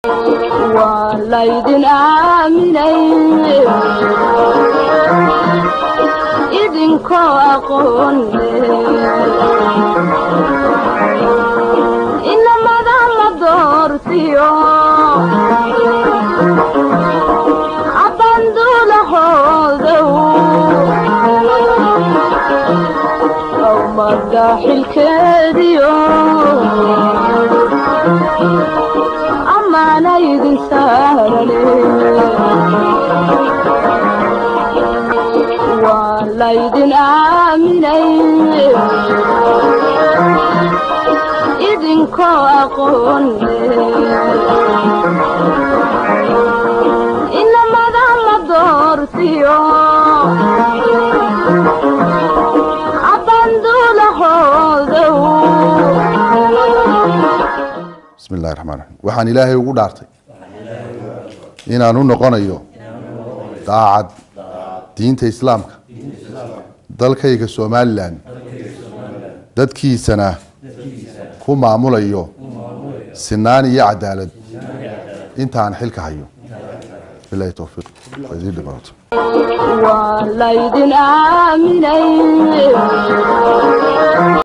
والليدن آمنين إذن كواقون إنما ذا دورتيو عبندو لهودو أو مداح الكاديو أنا يدن سهرني ولا يدن آمنين إذن كواقون إنما ذا دورتيو عبندو لهودو. بسم الله الرحمن الرحيم waxaan ilaahay ugu dhaartay inaan u noqonayo daacad diinta islaamka dalkayga Soomaaliland dadkiisana ku maamulayo sinaan iyo cadaalad intaan xilka hayo billahi tawfiiq wasiir dhibato والليدن آمنين